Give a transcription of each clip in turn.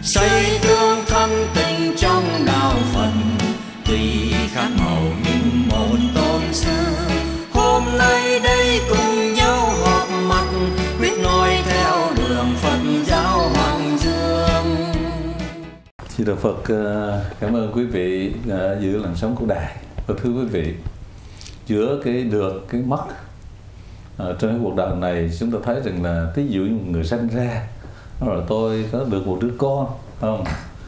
xây tương thân tình trong đạo Phật, tuy khác màu nhưng một tôn sư. Hôm nay đây cùng nhau họp mặt, quyết noi theo đường Phật giáo Hoàng Dương. Xin Đạo Phật, cảm ơn quý vị giữ làn sóng của đài. Và thưa quý vị, giữa cái được cái mất trên cái cuộc đời này, chúng ta thấy rằng là ví dụ như người sanh ra rồi tôi có được một đứa con, không?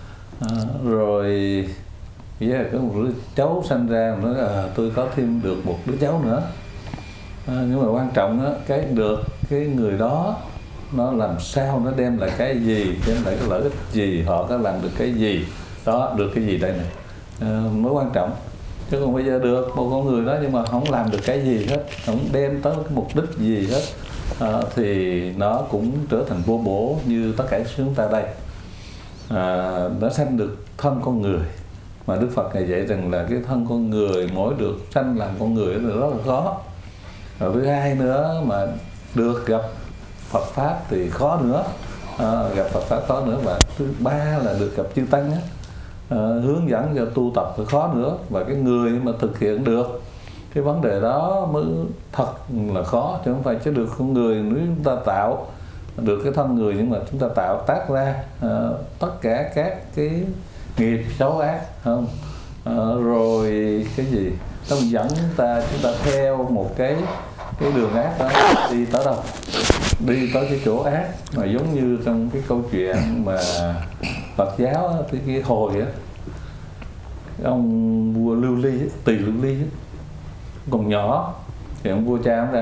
Rồi có một đứa cháu sanh ra, nói tôi có thêm được một đứa cháu nữa. Nhưng mà quan trọng đó, cái được cái người đó nó làm sao, nó đem lại cái gì, đem lại cái lợi ích gì, họ có làm được cái gì đó, được cái gì đây này mới quan trọng. Chứ còn bây giờ được một con người đó nhưng mà không làm được cái gì hết, không đem tới cái mục đích gì hết, thì nó cũng trở thành vô bổ như tất cả chúng ta đây. Nó sanh được thân con người, mà Đức Phật này dạy rằng là cái thân con người mỗi được sanh làm con người là rất là khó. Rồi thứ hai nữa mà được gặp Phật Pháp thì khó nữa, gặp Phật Pháp khó nữa. Và thứ ba là được gặp chư Tăng á, hướng dẫn cho tu tập thì khó nữa. Và cái người mà thực hiện được cái vấn đề đó mới thật là khó, chứ không phải chứ được con người. Nếu chúng ta tạo được cái thân người nhưng mà chúng ta tạo tác ra tất cả các cái nghiệp xấu ác, không? Rồi cái gì nó dẫn chúng ta theo một cái đường ác đó, đi tới đâu? Đi tới cái chỗ ác. Mà giống như trong cái câu chuyện mà Phật giáo á, cái hồi á, ông vua Lưu Ly, Tỳ Lưu Ly á, còn nhỏ thì ông vua cha ông ra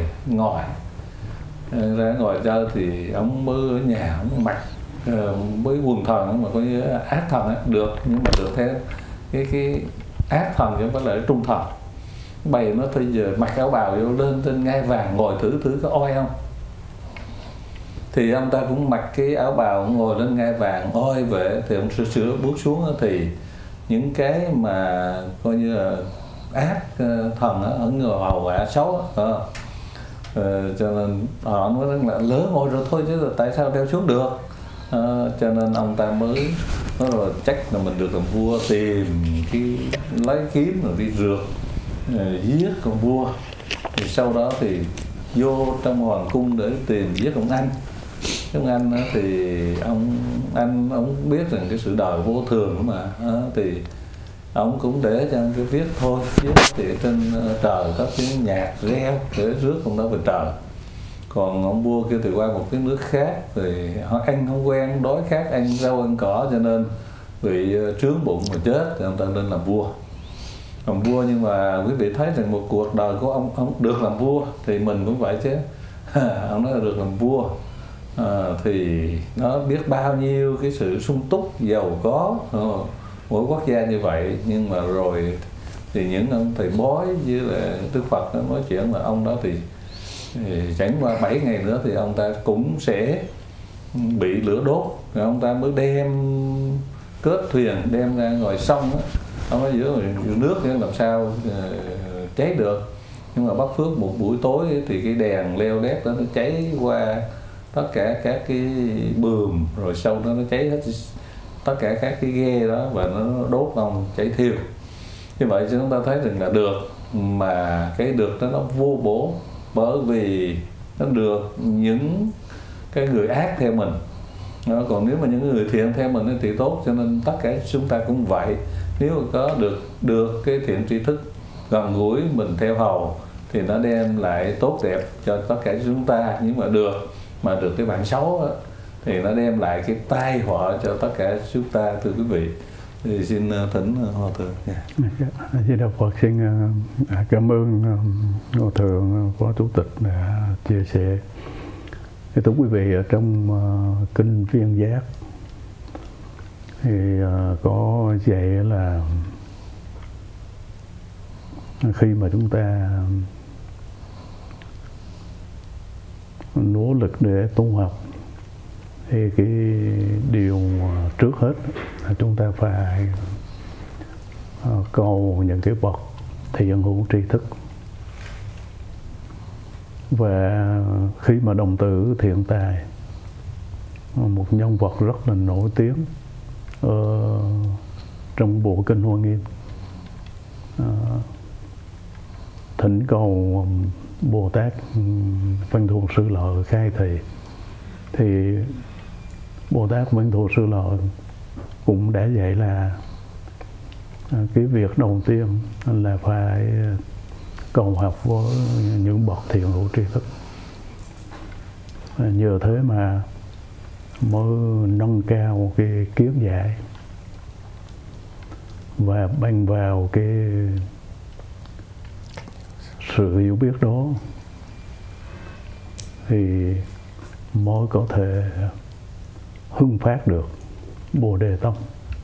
ngồi chơi thì ông mới ở nhà ông mặc với quần thần mà có như ác thần á, được, nhưng mà được theo cái ác thần chứ không phải là trung thần. Bày nó thôi giờ mặc áo bào vô lên trên ngai vàng ngồi thử có oi không? Thì ông ta cũng mặc cái áo bào ngồi lên ngai vàng oi về, thì ông sửa bước xuống thì những cái mà coi như là ác thần ở người hầu hạ xấu cho nên họ nói rằng là lớn ngồi rồi thôi chứ là tại sao đeo xuống được. Cho nên ông ta mới nói rồi chắc là mình được làm vua, tìm cái lấy kiếm rồi đi rượt giết con vua. Thì sau đó thì vô trong hoàng cung để tìm giết ông anh. Ông anh thì ông biết rằng cái sự đời vô thường mà, thì ông cũng để cho cái viết thôi, viết thì trên trời có tiếng nhạc reo để rước ông đó về trời. Còn ông vua kia thì qua một cái nước khác thì họ ăn không quen, đói khát ăn rau ăn cỏ cho nên bị trướng bụng mà chết, thì ông ta lên làm vua. Làm vua nhưng mà quý vị thấy rằng một cuộc đời của ông được làm vua thì mình cũng vậy chứ. Ông nói là được làm vua thì nó biết bao nhiêu cái sự sung túc giàu có mỗi quốc gia như vậy. Nhưng mà rồi thì những ông thầy bói với là Đức Phật nói chuyện là ông đó thì chẳng qua 7 ngày nữa thì ông ta cũng sẽ bị lửa đốt. Rồi ông ta mới đem kết thuyền đem ra ngoài sông đó. Ông nói giữa nước làm sao cháy được. Nhưng mà Bắc Phước một buổi tối thì cái đèn leo đét đó nó cháy qua tất cả các cái buồm, rồi sau đó nó cháy hết tất cả các cái ghe đó và nó đốt ông cháy thiêu. Như vậy chúng ta thấy rằng là được, mà cái được đó nó vô bổ, bởi vì nó được những cái người ác theo mình. Còn nếu mà những người thiện theo mình thì tốt. Cho nên tất cả chúng ta cũng vậy. Nếu có được cái thiện tri thức gần gũi mình theo hầu thì nó đem lại tốt đẹp cho tất cả chúng ta. Nhưng mà được cái bạn xấu đó, thì nó đem lại cái tai họa cho tất cả chúng ta, thưa quý vị. Thì xin thỉnh Hòa Thượng. Di Đà Phật, xin cảm ơn Hòa Thượng Phó Chủ tịch đã chia sẻ. Thưa quý vị, ở trong kinh Viên Giác thì có dạy là khi mà chúng ta nỗ lực để tu học thì cái điều trước hết là chúng ta phải cầu những cái bậc thiện hữu tri thức. Và khi mà đồng tử thiện tài một nhân vật rất là nổi tiếng trong bộ kinh Hoa Nghiêm. Thỉnh cầu Bồ Tát Văn Thù Sư Lợi khai thị, thì Bồ Tát Văn Thù Sư Lợi cũng đã dạy là cái việc đầu tiên là phải cầu học với những bậc thiện hữu tri thức. Nhờ thế mà mới nâng cao cái kiến giải và bằng vào cái sự hiểu biết đó thì mới có thể hưng phát được Bồ Đề Tâm.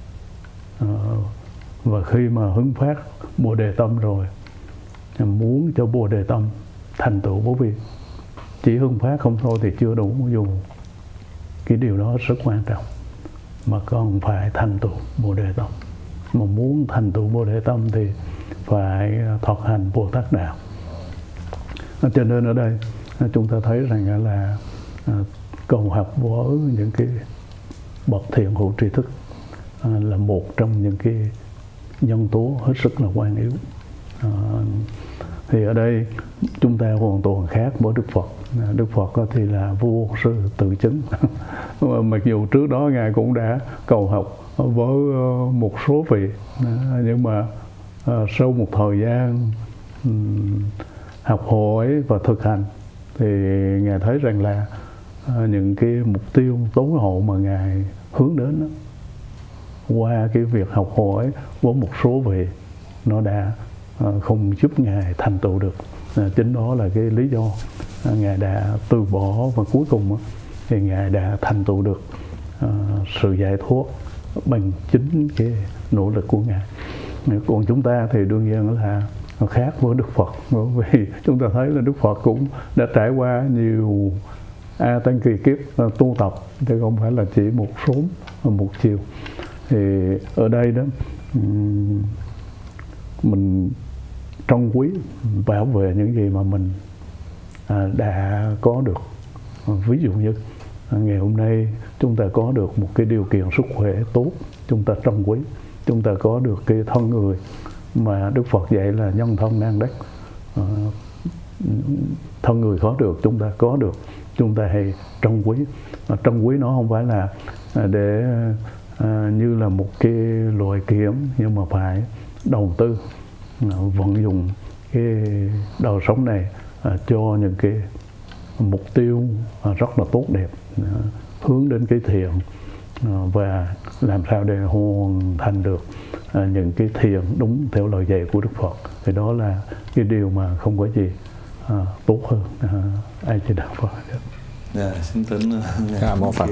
Và khi mà hưng phát Bồ Đề Tâm rồi, muốn cho Bồ Đề Tâm thành tựu vô vi, chỉ hưng phát không thôi thì chưa đủ, dù cái điều đó rất quan trọng, mà còn phải thành tựu Bồ Đề Tâm. Mà muốn thành tựu Bồ Đề Tâm thì phải thực hành Bồ Tát Đạo. Cho nên ở đây chúng ta thấy rằng là cầu học với những cái bậc thiện hữu tri thức là một trong những cái nhân tố hết sức là quan yếu. Thì ở đây chúng ta hoàn toàn khác với Đức Phật. Đức Phật thì là vô sư tự chứng. Mặc dù trước đó Ngài cũng đã cầu học với một số vị, nhưng mà sau một thời gian học hỏi và thực hành thì Ngài thấy rằng là những cái mục tiêu tối hậu mà Ngài hướng đến đó, qua cái việc học hỏi với một số vị, nó đã không giúp Ngài thành tựu được. Chính đó là cái lý do Ngài đã từ bỏ, và cuối cùng thì Ngài đã thành tựu được sự giải thoát bằng chính cái nỗ lực của Ngài. Còn chúng ta thì đương nhiên là khác với Đức Phật, bởi vì chúng ta thấy là Đức Phật cũng đã trải qua nhiều tăng kỳ kiếp tu tập, chứ không phải là chỉ một sớm một chiều. Thì ở đây đó mình trân quý, bảo vệ những gì mà mình đã có được. Ví dụ như ngày hôm nay chúng ta có được một cái điều kiện sức khỏe tốt, chúng ta trân quý. Chúng ta có được cái thân người mà Đức Phật dạy là nhân thân nan đắc. Thân người khó được, chúng ta có được, chúng ta hãy trân quý. Trân quý nó không phải là để như là một cái loại kiếm, nhưng mà phải đầu tư, vận dụng cái đời sống này cho những cái mục tiêu rất là tốt đẹp, hướng đến cái thiện, và làm sao để hoàn thành được những cái thiện đúng theo lời dạy của Đức Phật. Thì đó là cái điều mà không có gì tốt hơn. Ai chỉ đạo Phật. Xin tính mô Phật.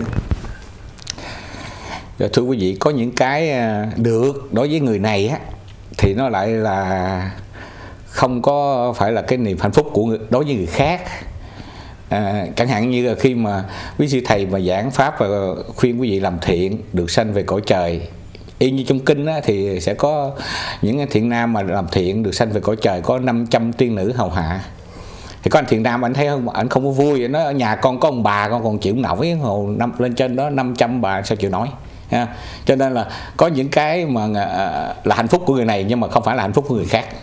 Thưa quý vị, có những cái được đối với người này á, thì nó lại là không có phải là cái niềm hạnh phúc của đối với người khác. Chẳng hạn như là khi mà quý sư thầy mà giảng pháp và khuyên quý vị làm thiện được sanh về cõi trời, y như trong kinh á, thì sẽ có những thiện nam mà làm thiện được sanh về cõi trời có 500 tiên nữ hầu hạ. Thì có anh thiện nam anh thấy không, anh không có vui, nó ở nhà con có ông bà con còn chịu nổi, lên trên đó 500 bà sao chịu nổi. Cho nên là có những cái mà là hạnh phúc của người này nhưng mà không phải là hạnh phúc của người khác.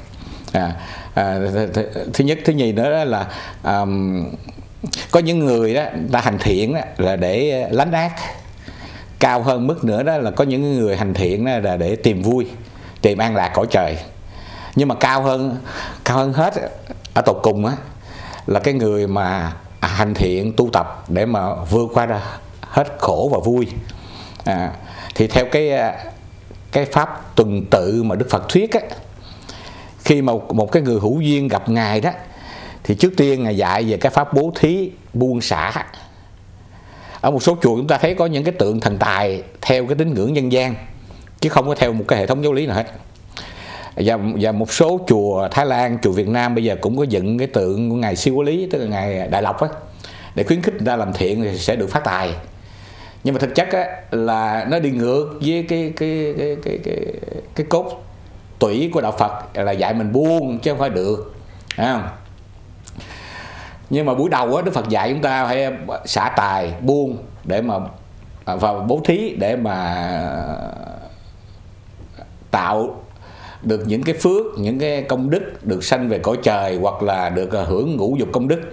Thứ nhất, thứ nhì nữa là có những người đó ta hành thiện đó là để lánh ác. Cao hơn mức nữa đó là có những người hành thiện đó là để tìm vui, tìm an lạc cõi trời. Nhưng mà cao hơn hết ở tột cùng á là cái người mà hành thiện tu tập để mà vượt qua hết khổ và vui. Thì theo cái pháp tuần tự mà Đức Phật thuyết á, khi mà một cái người hữu duyên gặp Ngài đó, thì trước tiên Ngài dạy về cái pháp bố thí buông xả. Ở một số chùa chúng ta thấy có những cái tượng thần tài theo cái tín ngưỡng dân gian, chứ không có theo một cái hệ thống giáo lý nào hết. Và một số chùa Thái Lan, chùa Việt Nam bây giờ cũng có dựng cái tượng của Ngài Siêu Quá Lý, tức là Ngài Đại Lộc á, để khuyến khích người ta làm thiện thì sẽ được phát tài. Nhưng mà thực chất á, là nó đi ngược với cái cốt tủy của đạo Phật là dạy mình buông chứ không phải được. Không? Nhưng mà buổi đầu á, Đức Phật dạy chúng ta phải xả tài, buông để mà và bố thí để mà tạo được những cái phước, những cái công đức, được sanh về cõi trời, hoặc là được hưởng ngũ dục công đức,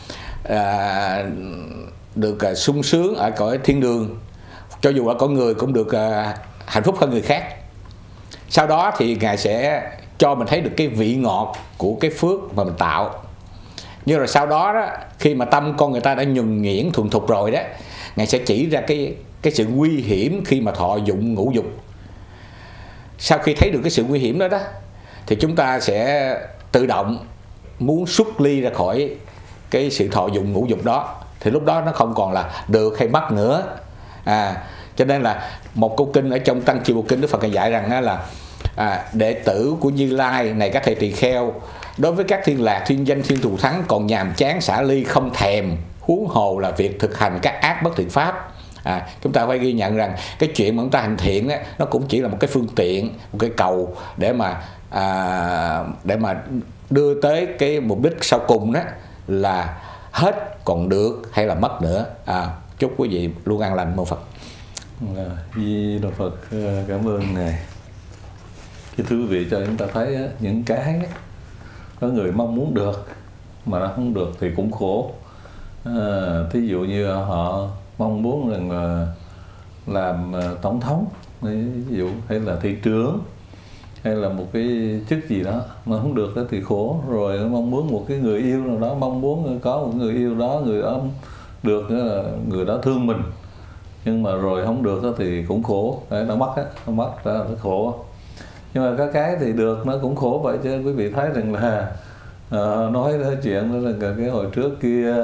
được sung sướng ở cõi thiên đường, cho dù ở cõi người cũng được hạnh phúc hơn người khác. Sau đó thì Ngài sẽ cho mình thấy được cái vị ngọt của cái phước mà mình tạo. Nhưng rồi sau đó, khi mà tâm con người ta đã nhuần nhuyễn thuần thục rồi đó, Ngài sẽ chỉ ra cái sự nguy hiểm khi mà thọ dụng ngũ dục. Sau khi thấy được cái sự nguy hiểm đó thì chúng ta sẽ tự động muốn xuất ly ra khỏi cái sự thọ dụng ngũ dục đó. Thì lúc đó nó không còn là được hay mất nữa. Cho nên là một câu kinh ở trong Tăng Chi Bộ Kinh, Đức Phật Ngài dạy rằng là đệ tử của Như Lai này các thầy tỳ kheo, đối với các thiên lạc, thiên danh, thiên thù thắng còn nhàm chán xả ly không thèm, huống hồ là việc thực hành các ác bất thiện pháp. Chúng ta phải ghi nhận rằng cái chuyện mà chúng ta hành thiện đó, nó cũng chỉ là một cái phương tiện, một cái cầu để mà đưa tới cái mục đích sau cùng đó là hết còn được hay là mất nữa. Chúc quý vị luôn an lành. Mô Phật. Di Đà Phật. Cảm ơn Ngài. Thưa quý vị, cho chúng ta thấy những cái có người mong muốn được mà nó không được thì cũng khổ. Thí dụ như họ mong muốn rằng làm tổng thống, ví dụ, hay là thị trưởng, hay là một cái chức gì đó mà không được đó thì khổ. Rồi mong muốn một cái người yêu nào đó, mong muốn có một người yêu đó, người đó được, người đó thương mình, nhưng mà rồi không được đó thì cũng khổ. Đấy, nó mất đó là nó khổ. Nhưng mà có cái thì được nó cũng khổ vậy. Chứ quý vị thấy rằng là nói chuyện đó là cái hồi trước kia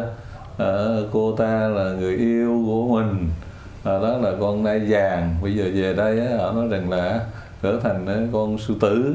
cô ta là người yêu của mình, đó là con nai vàng, bây giờ về đây họ nói rằng là trở thành con sư tử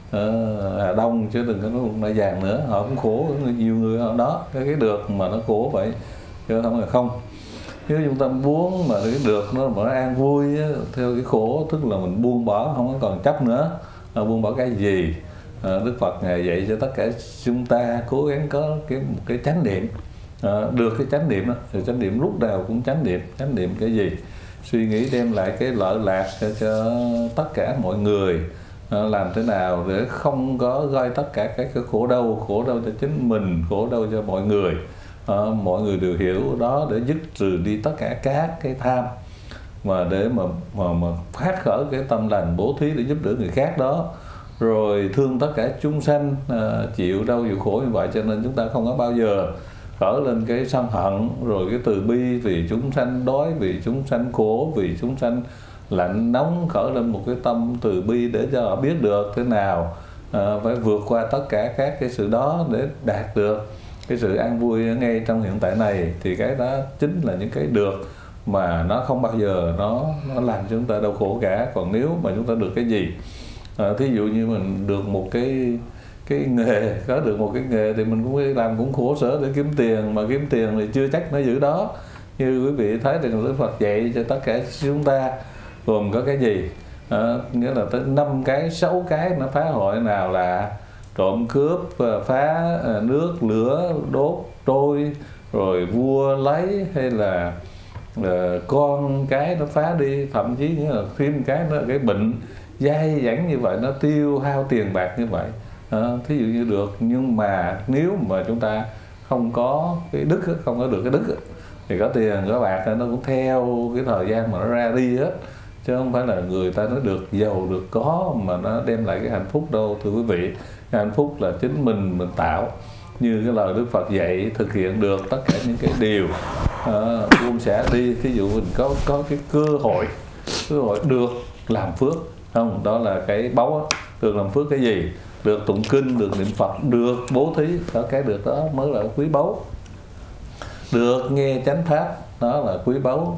Hà Đông, chứ đừng có nói con nai vàng nữa. Họ cũng khổ, nhiều người họ đó cái được mà nó khổ vậy, chứ không là không. Nếu chúng ta muốn mà cái được nó an vui theo cái khổ, tức là mình buông bỏ, không có còn chấp nữa. Buông bỏ cái gì? Đức Phật Ngài dạy cho tất cả chúng ta cố gắng có một cái chánh niệm. Được cái chánh niệm đó, thì chánh niệm lúc nào cũng chánh niệm cái gì? Suy nghĩ đem lại cái lợi lạc cho tất cả mọi người. Làm thế nào để không có gây tất cả các cái khổ đau cho chính mình, khổ đau cho mọi người. Mọi người đều hiểu đó, để dứt trừ đi tất cả các cái tham, mà để mà phát khởi cái tâm lành bố thí để giúp đỡ người khác đó, rồi thương tất cả chúng sanh chịu đau chịu khổ như vậy. Cho nên chúng ta không có bao giờ khởi lên cái sân hận, rồi cái từ bi vì chúng sanh đói, vì chúng sanh khổ, vì chúng sanh lạnh nóng, khởi lên một cái tâm từ bi để cho họ biết được thế nào phải vượt qua tất cả các cái sự đó để đạt được cái sự an vui ngay trong hiện tại này. Thì cái đó chính là những cái được mà nó không bao giờ nó làm cho chúng ta đau khổ cả. Còn nếu mà chúng ta được cái gì, thí dụ như mình được một cái nghề, có được một cái nghề thì mình cũng làm cũng khổ sở để kiếm tiền, mà kiếm tiền thì chưa chắc nó giữ đó. Như quý vị thấy thì Đức Phật dạy cho tất cả chúng ta gồm có cái gì, nghĩa là tới 5 cái 6 cái nó phá hoại, nào là trộm cướp, phá nước lửa đốt trôi, rồi vua lấy, hay là con cái nó phá đi, thậm chí nghĩa là thêm cái nó cái bệnh dai dẳng như vậy, nó tiêu hao tiền bạc như vậy. Thí dụ như được, nhưng mà nếu mà chúng ta không có cái đức, không có được cái đức thì có tiền có bạc nó cũng theo cái thời gian mà nó ra đi hết, chứ không phải là người ta nó được giàu được có mà nó đem lại cái hạnh phúc đâu. Thưa quý vị, cái hạnh phúc là chính mình tạo. Như cái lời Đức Phật dạy, thực hiện được tất cả những cái điều buông xả đi. Thí dụ mình có cái cơ hội được làm phước, không, đó là cái báu á. Được làm phước cái gì? Được tụng kinh, được niệm Phật, được bố thí, đó, cái được đó mới là quý báu. Được nghe chánh pháp, đó là quý báu.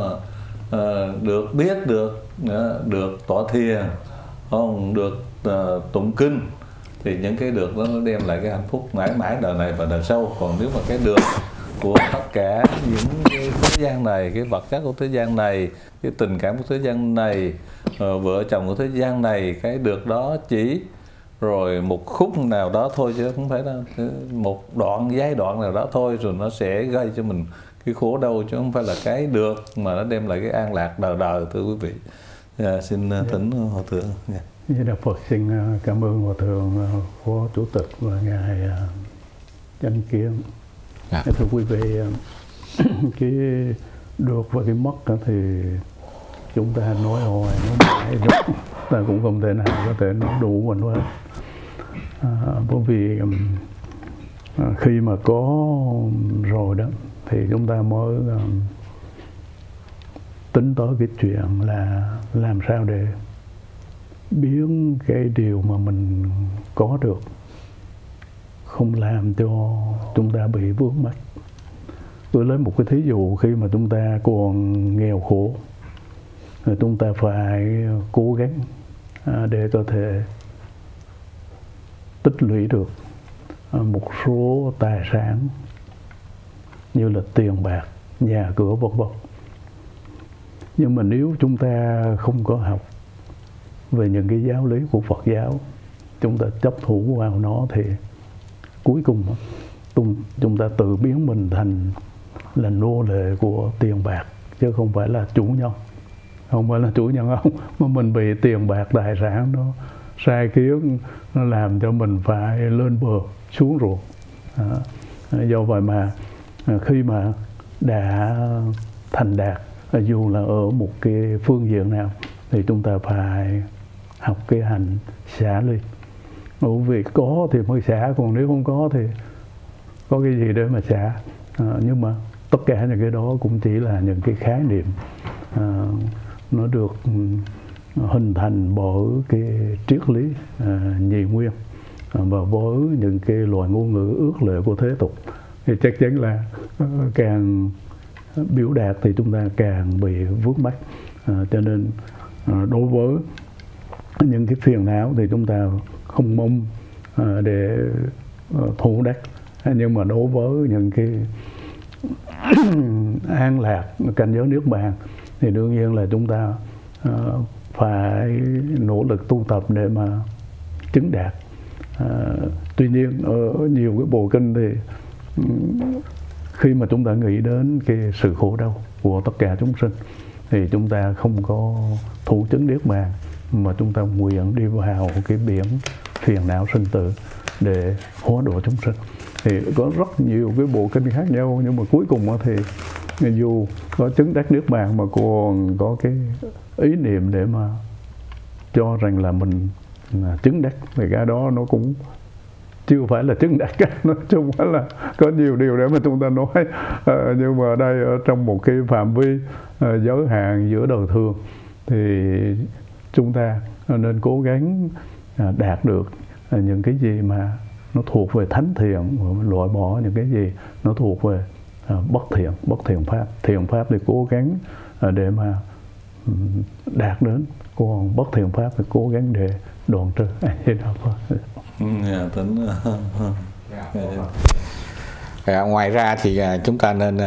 Được biết được tọa thiền, không, được tụng kinh, thì những cái được đó nó đem lại cái hạnh phúc mãi mãi đời này và đời sau. Còn nếu mà cái được của tất cả những cái thế gian này, cái vật chất của thế gian này, cái tình cảm của thế gian này, vợ chồng của thế gian này, cái được đó chỉ rồi một khúc nào đó thôi, chứ không phải là một giai đoạn nào đó thôi, rồi nó sẽ gây cho mình cái khổ đau, chứ không phải là cái được mà nó đem lại cái an lạc đời đời, thưa quý vị. Xin thỉnh Hòa Thượng. Như Đạo Phật xin cảm ơn Hòa Thượng Phó Chủ tịch và Ngài Chánh Kiến. Thưa quý vị, cái được và cái mất thì chúng ta nói hoài nói mãi ta cũng không thể nào có thể nói đủ và nói. Bởi vì khi mà có rồi đó thì chúng ta mới tính tới cái chuyện là làm sao để biến cái điều mà mình có được không làm cho chúng ta bị vướng mắc. Tôi lấy một cái thí dụ, khi mà chúng ta còn nghèo khổ thì chúng ta phải cố gắng để có thể tích lũy được một số tài sản như là tiền bạc, nhà cửa, vân vân. Nhưng mà nếu chúng ta không có học về những cái giáo lý của Phật giáo, chúng ta chấp thủ vào nó thì cuối cùng chúng ta tự biến mình thành là nô lệ của tiền bạc, chứ không phải là chủ nhân. Không phải là chủ nhân không, mà mình bị tiền bạc tài sản nó sai khiến, nó làm cho mình phải lên bờ xuống ruộng. Do vậy mà khi mà đã thành đạt, dù là ở một cái phương diện nào, thì chúng ta phải học cái hành xả ly. Bởi vì có thì mới xả, còn nếu không có thì có cái gì để mà xả. Nhưng mà tất cả những cái đó cũng chỉ là những cái khái niệm, nó được hình thành bởi cái triết lý nhị nguyên và với những cái loại ngôn ngữ ước lệ của thế tục, thì chắc chắn là càng biểu đạt thì chúng ta càng bị vướng mắc. Cho nên đối với những cái phiền não thì chúng ta không mong để thu đắc, nhưng mà đối với những cái an lạc, cảnh giới niết bàn thì đương nhiên là chúng ta phải nỗ lực tu tập để mà chứng đạt. Tuy nhiên ở nhiều cái bộ kinh thì khi mà chúng ta nghĩ đến cái sự khổ đau của tất cả chúng sinh thì chúng ta không có thủ chứng niết bàn, mà chúng ta nguyện đi vào cái biển phiền não sinh tử để hóa độ chúng sinh. Thì có rất nhiều cái bộ kinh khác nhau, nhưng mà cuối cùng thì dù có chứng đắc niết bàn mà còn có cái ý niệm để mà cho rằng là mình chứng đắc, thì cái đó nó cũng chưa phải là chứng đắc. Nói chung là có nhiều điều để mà chúng ta nói, nhưng mà ở đây ở trong một cái phạm vi giới hạn giữa đời thường thì chúng ta nên cố gắng đạt được những cái gì mà nó thuộc về thánh thiện, loại bỏ những cái gì nó thuộc về bất thiện pháp. Thiện pháp thì cố gắng để mà đạt đến, còn bất thiện pháp thì cố gắng để đoạn trừ. Ngoài ra thì chúng ta nên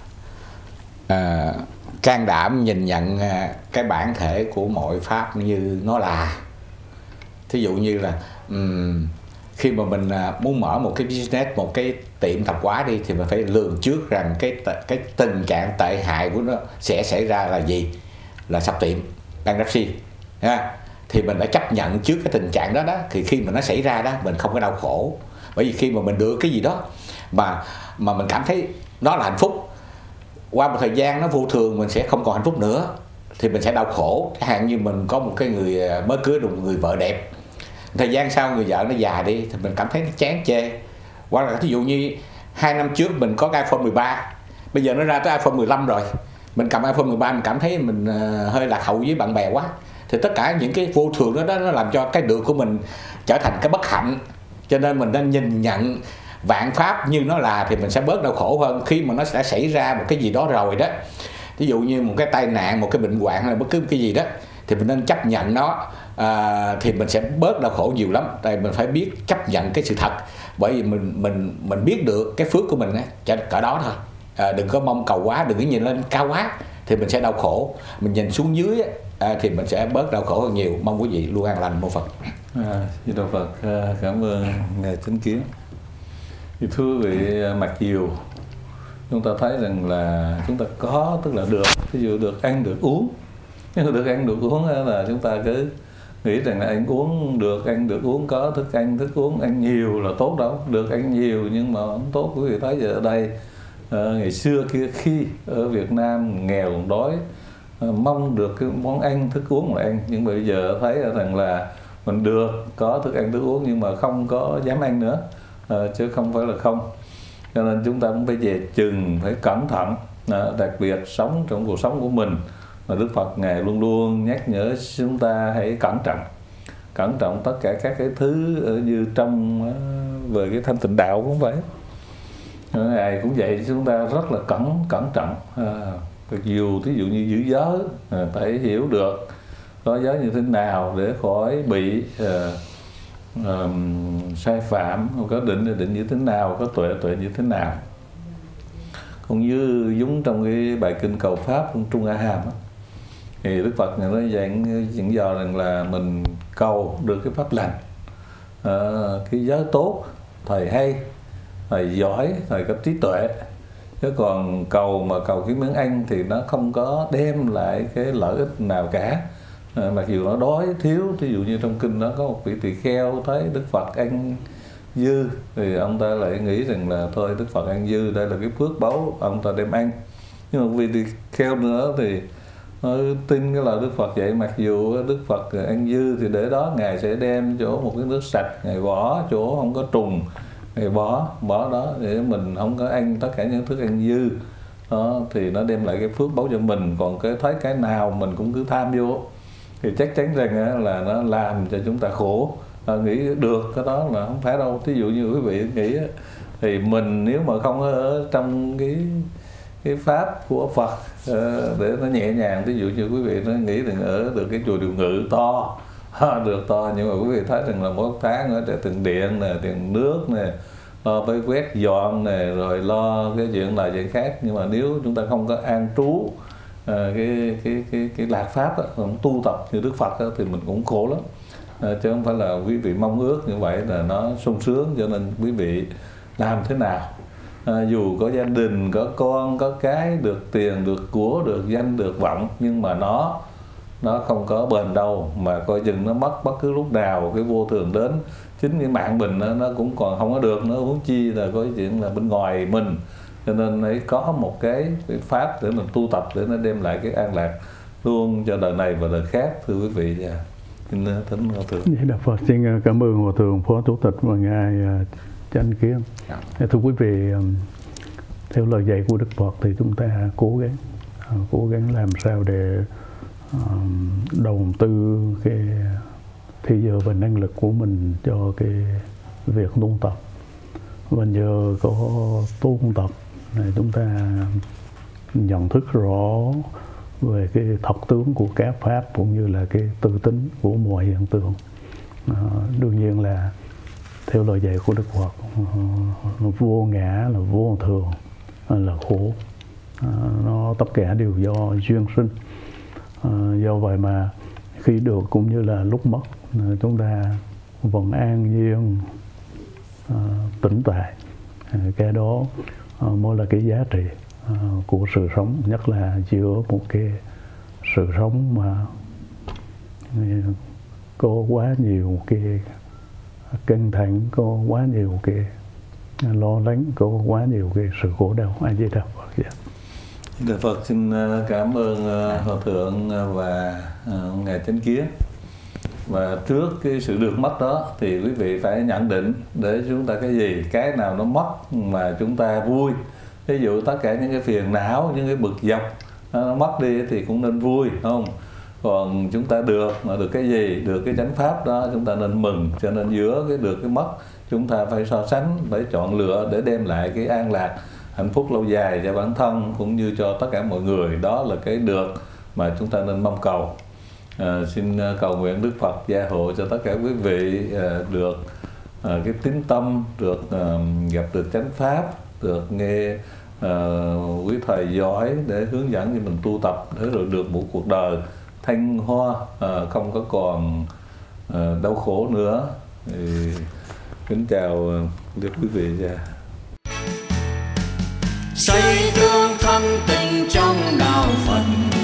can đảm nhìn nhận cái bản thể của mọi pháp như nó là. Thí dụ như là khi mà mình muốn mở một cái business, một cái tiệm tạp hóa đi, thì mình phải lường trước rằng cái tình trạng tệ hại của nó sẽ xảy ra là gì, là sập tiệm, bankruptcy. Thì mình đã chấp nhận trước cái tình trạng đó đó, thì khi mà nó xảy ra đó mình không có đau khổ. Bởi vì khi mà mình được cái gì đó mà mình cảm thấy đó là hạnh phúc, qua một thời gian nó vô thường mình sẽ không còn hạnh phúc nữa thì mình sẽ đau khổ. Chẳng hạn như mình có một cái người mới cưới được một người vợ đẹp, thời gian sau người vợ nó già đi thì mình cảm thấy nó chán chê. Hoặc là ví dụ như 2 năm trước mình có cái iPhone 13, bây giờ nó ra tới iPhone 15 rồi, mình cầm iPhone 13 mình cảm thấy mình hơi lạc hậu với bạn bè quá. Thì tất cả những cái vô thường đó nó làm cho cái được của mình trở thành cái bất hạnh. Cho nên mình nên nhìn nhận vạn pháp như nó là thì mình sẽ bớt đau khổ hơn. Khi mà nó đã xảy ra một cái gì đó rồi đó, ví dụ như một cái tai nạn, một cái bệnh hoạn hay là bất cứ cái gì đó, thì mình nên chấp nhận nó, thì mình sẽ bớt đau khổ nhiều lắm. Tại mình phải biết chấp nhận cái sự thật, bởi vì mình biết được cái phước của mình cỡ đó thôi. Đừng có mong cầu quá, đừng có nhìn lên cao quá thì mình sẽ đau khổ. Mình nhìn xuống dưới thì mình sẽ bớt đau khổ hơn nhiều. Mong quý vị luôn an lành. Mô Phật. Di Đà Phật. Cảm ơn Ngài Chánh Kiến. Thì thưa quý vị, mặc dù chúng ta thấy rằng là chúng ta có, tức là được, ví dụ được ăn được uống. Nhưng mà được ăn được uống là chúng ta cứ nghĩ rằng là ăn uống được, ăn được uống, có thức ăn thức uống, ăn nhiều là tốt đâu. Được ăn nhiều nhưng mà không tốt. Quý vị thấy giờ ở đây ngày xưa kia, khi ở Việt Nam nghèo đói, mong được cái món ăn thức uống mà ăn, nhưng bây giờ thấy rằng là mình được có thức ăn thức uống nhưng mà không có dám ăn nữa, chứ không phải là không. Cho nên chúng ta cũng phải về chừng, phải cẩn thận, đặc biệt sống trong cuộc sống của mình mà Đức Phật Ngài luôn luôn nhắc nhở chúng ta hãy cẩn trọng tất cả các cái thứ như trong về cái thanh tịnh đạo cũng vậy. Ngài cũng dạy chúng ta rất là cẩn trọng. Dù thí dụ như giữ giới, phải hiểu được có giới như thế nào để khỏi bị sai phạm, có định như thế nào, có tuệ như thế nào. Cũng như giống trong cái bài kinh cầu pháp của Trung A Hàm thì Đức Phật nó dặn dò rằng là mình cầu được cái pháp lành, cái giới tốt, thầy hay, thầy giỏi, thầy có trí tuệ. Chứ còn cầu cái miếng ăn thì nó không có đem lại cái lợi ích nào cả. Mặc dù nó đói thiếu, ví dụ như trong kinh đó có một vị tỳ kheo thấy Đức Phật ăn dư thì ông ta lại nghĩ rằng là thôi Đức Phật ăn dư đây là cái phước báu, ông ta đem ăn. Nhưng mà vị tỳ kheo nữa thì tin cái lời Đức Phật vậy, mặc dù Đức Phật ăn dư thì để đó Ngài sẽ đem chỗ một cái nước sạch, Ngài bỏ chỗ không có trùng, Ngài bỏ đó để mình không có ăn tất cả những thức ăn dư đó, thì nó đem lại cái phước báu cho mình. Còn thấy cái nào mình cũng cứ tham vô thì chắc chắn rằng là nó làm cho chúng ta khổ. Nghĩ được cái đó là không phải đâu. Thí dụ như quý vị nghĩ thì mình nếu mà không ở trong cái pháp của Phật để nó nhẹ nhàng, ví dụ như quý vị nó nghĩ rằng ở được cái chùa Điều Ngự to, được to, nhưng mà quý vị thấy rằng là mỗi tháng ở tiền điện nè, tiền nước nè, lo phải quét dọn nè, rồi lo cái chuyện này chuyện khác. Nhưng mà nếu chúng ta không có an trú cái lạc pháp không tu tập như Đức Phật thì mình cũng khổ lắm. Chứ không phải là quý vị mong ước như vậy là nó sung sướng. Cho nên quý vị làm thế nào, dù có gia đình, có con, có cái, được tiền, được của, được danh, được vọng, nhưng mà nó không có bền đâu, mà coi chừng nó mất bất cứ lúc nào cái vô thường đến. Chính cái mạng mình nó cũng còn không có được nữa, huống chi là có chuyện là bên ngoài mình. Cho nên ấy có một cái pháp để mình tu tập để nó đem lại cái an lạc luôn cho đời này và đời khác, thưa quý vị. Kính thính Hòa Thượng. Đức Phật xin cảm ơn Hòa Thượng Phó Chủ tịch và Ngài Chánh Kiến. Thưa quý vị, theo lời dạy của Đức Phật thì chúng ta cố gắng làm sao để đầu tư cái thì giờ và năng lực của mình cho cái việc tu tập. Và nhờ có tu tập này chúng ta nhận thức rõ về cái thật tướng của các pháp cũng như là cái tư tính của mọi hiện tượng. Đương nhiên là theo lời dạy của Đức Phật, vô ngã là vô thường, là khổ, nó tất cả đều do duyên sinh. Do vậy mà khi được cũng như là lúc mất, chúng ta vẫn an nhiên, tĩnh tại. Cái đó mới là cái giá trị của sự sống, nhất là giữa một cái sự sống mà có quá nhiều cái căng thẳng, có quá nhiều cái lo lắng, có quá nhiều cái sự khổ đau. A Di Đà Phật. Đức Phật xin cảm ơn Hòa Thượng và Ngài Chánh Kiến. Và trước cái sự được mất đó thì quý vị phải nhận định để chúng ta cái gì, cái nào nó mất mà chúng ta vui. Ví dụ tất cả những cái phiền não, những cái bực dọc nó mất đi thì cũng nên vui, không? Còn chúng ta được cái gì, được cái chánh pháp đó chúng ta nên mừng. Cho nên giữa cái được cái mất chúng ta phải so sánh, phải chọn lựa để đem lại cái an lạc, hạnh phúc lâu dài cho bản thân cũng như cho tất cả mọi người. Đó là cái được mà chúng ta nên mong cầu. Xin cầu nguyện Đức Phật gia hộ cho tất cả quý vị được cái tín tâm, được gặp được chánh pháp, được nghe quý thầy giỏi để hướng dẫn cho mình tu tập, để rồi được một cuộc đời thanh hoa, không có còn đau khổ nữa. Kính chào quý vị. xây tương thân tình trong đạo Phật.